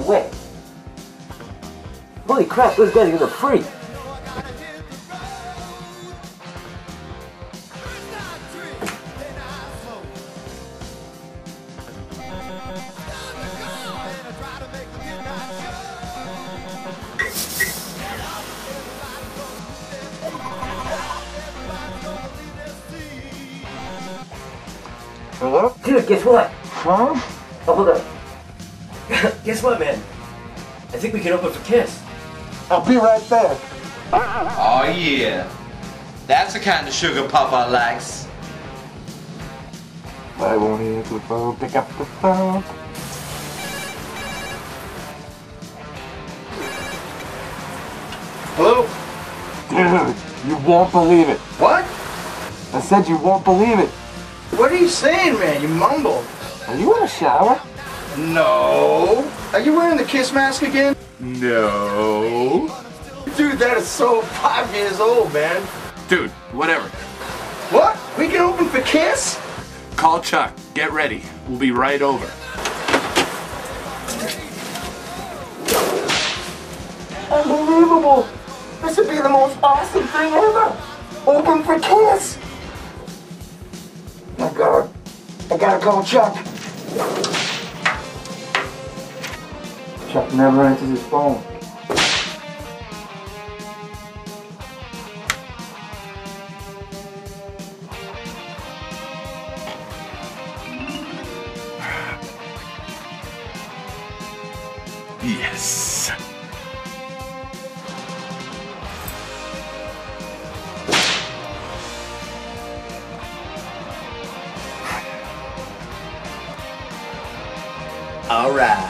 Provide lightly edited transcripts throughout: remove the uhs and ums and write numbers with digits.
way. Holy crap, those guys are gonna freak. Hello? Dude, guess what? Huh? Oh, hold on. Guess what, man? I think we can open for KISS. I'll be right back. Oh yeah, that's the kind of sugar Papa likes. I won't answer the phone. Pick up the phone. Hello? Dude, you won't believe it. What? I said you won't believe it. What are you saying, man? You mumbled. Are you in a shower? No. Are you wearing the KISS mask again? No. Dude, that is so 5 years old, man. Dude, whatever. What? We can open for KISS? Call Chuck. Get ready. We'll be right over. Unbelievable. This would be the most awesome thing ever. Open for KISS. My God. I gotta call Chuck. Chuck never answers his phone. Yes. All right.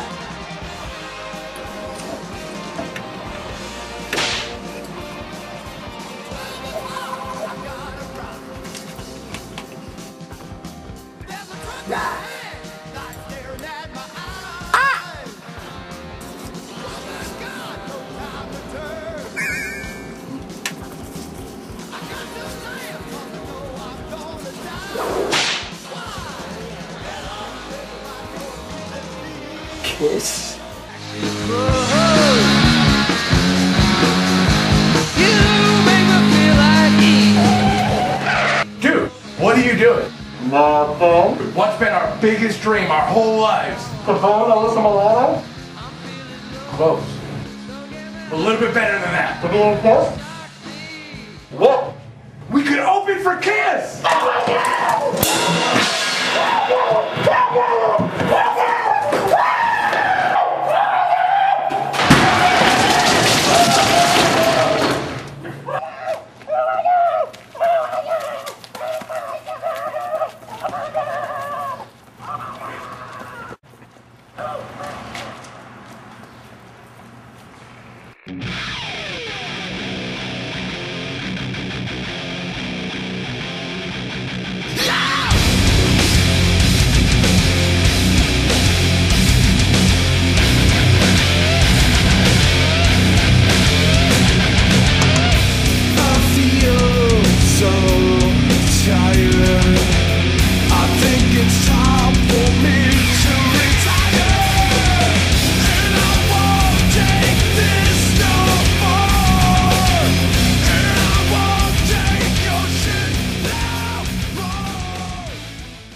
KISS. Dude, what are you doing? Nothing. What's been our biggest dream our whole lives? The phone, Alyssa Milano? Close. A little bit better than that. To be in KISS? What? We could open for KISS!